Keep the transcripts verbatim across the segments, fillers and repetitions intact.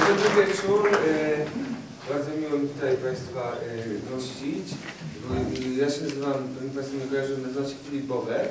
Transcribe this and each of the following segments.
Dobry wieczór. Bardzo miło mi tutaj Państwa gościć. Ja się nazywam, pewnie Państwo mnie kojarzą, nazywam się Filip Bobek.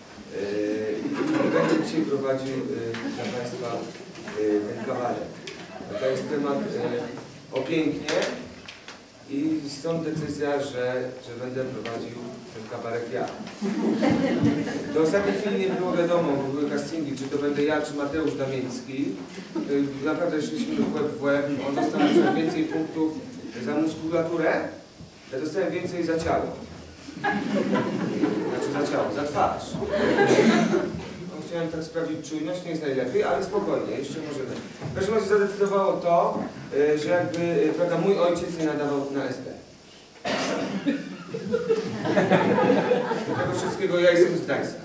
I będę dzisiaj prowadził dla Państwa ten kabaret. To jest temat o pięknie i stąd decyzja, że, że będę prowadził ten kabaret ja. Do ostatniej chwili nie było wiadomo, bo były castingi, czy to będę ja, czy Mateusz Damiński. Naprawdę szliśmy łeb w łeb. On dostał więcej punktów za muskulaturę, ja dostałem więcej za ciało. Znaczy za ciało, za twarz. No, chciałem tak sprawdzić czujność, nie jest najlepiej, ale spokojnie, jeszcze możemy. W każdym razie zadecydowało to, że jakby, prawda, mój ojciec nie nadawał na S B. Do tego wszystkiego ja jestem z Gdańska.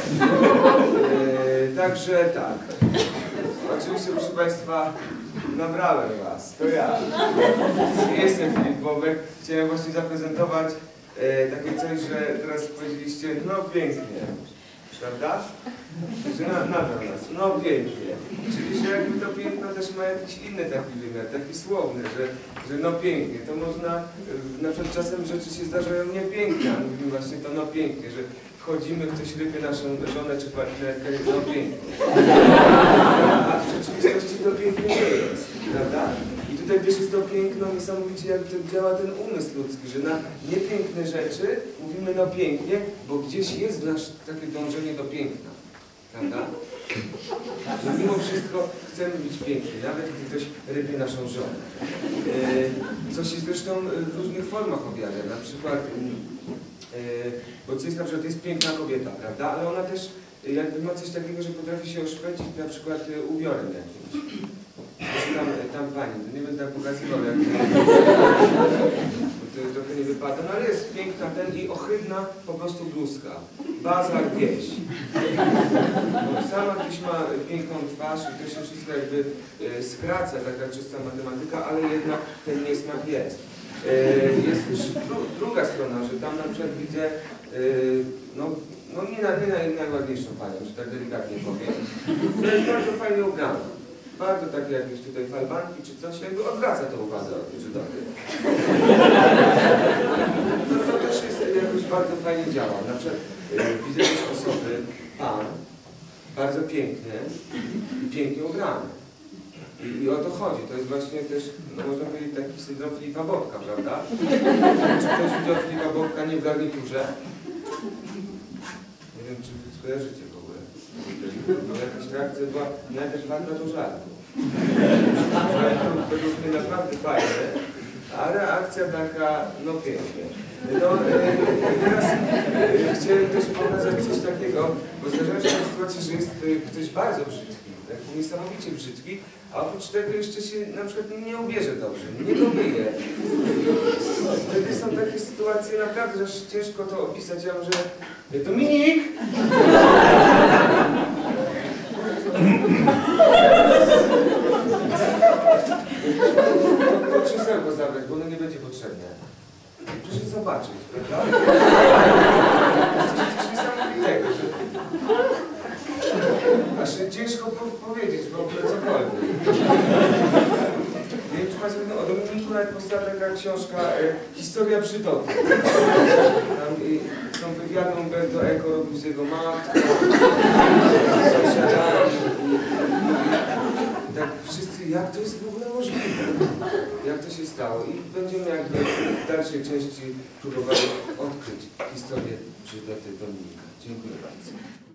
E, także tak. Oczywiście, proszę Państwa, nabrałem Was. To ja. Jestem Filip Bobek. Chciałem właśnie zaprezentować e, takie coś, że teraz powiedzieliście, no pięknie. Prawda? Że na, nabrał nas. No pięknie. Czyli, że jakby to piękno też ma jakiś inny taki wymiar, taki słowny, że, że no pięknie. To można, na przykład czasem rzeczy się zdarzają niepiękne, a mówimy właśnie to no pięknie, że wchodzimy, ktoś rypie naszą żonę czy partnerkę, no pięknie. A w rzeczywistości to pięknie nie jest, prawda? I tutaj też jest to piękno, niesamowicie jak to działa ten umysł ludzki, że na niepiękne rzeczy mówimy no pięknie, bo gdzieś jest nasz takie dążenie do piękna, prawda? Że mimo wszystko chcemy być piękni, nawet gdy ktoś rypie naszą żonę. E, co się zresztą w różnych formach objawia, na przykład, e, bo coś na przykład jest piękna kobieta, prawda? Ale ona też jakby ma coś takiego, że potrafi się oszpecić na przykład ubiorem jakimś. Tam, tam pani, to nie będę tak pokazywał, jak to trochę nie wypada, no ale jest piękna ten i ohydna po prostu bluzka. Bazar wieś. Bo sama gdzieś ma piękną twarz i to się wszystko jakby e, skraca, taka czysta matematyka, ale jednak ten niesmak jest. E, jest też dru druga strona, że tam na przykład widzę, e, no, no nie, na, nie na, najładniejszą panią, że tak delikatnie powiem. To jest bardzo fajnie ubrana. Bardzo takie jakieś tutaj falbanki czy coś, jakby odwraca to uwagę od Żydowy. To, to też jest jakoś bardzo fajnie działa. Na przykład yy, widzę też osoby, pan, bardzo pięknie i pięknie ubrane. I, I o to chodzi. To jest właśnie też, no można powiedzieć, taki syndrom Filipa Bobka, prawda? Czy ktoś widział Filipa Bobka nie w garniturze? Nie wiem, czy skojarzycie w ogóle. Bo jakaś reakcja była nieadekwatna do żartu. To według mnie naprawdę fajne, a reakcja taka, no pięknie. No, e, teraz e, chciałem też pokazać coś takiego, bo zdarzają się sytuacje, że jest e, ktoś bardzo brzydki, tak, niesamowicie brzydki, a oprócz tego jeszcze się na przykład nie ubierze dobrze, nie domyje. Wtedy są takie sytuacje naprawdę, że ciężko to opisać. Ja może... Dominik! To krzesełko zabrać, bo ono nie będzie potrzebne. Proszę zobaczyć, prawda? Coś niesamowitego, że... Aż ciężko po powiedzieć w ogóle cokolwiek. Nie wiem, czy Państwo wiedzą, o Dominiku nawet powstała taka książka e, Historia brzydoty. Tam i, są wywiady Umberto Eco robił z jego matką, z sąsiadami. Tak wszyscy, jak to jest w ogóle możliwe? Jak to się stało? I będziemy jakby w dalszej części próbowali odkryć historię brzydoty Dominika. Dziękuję bardzo.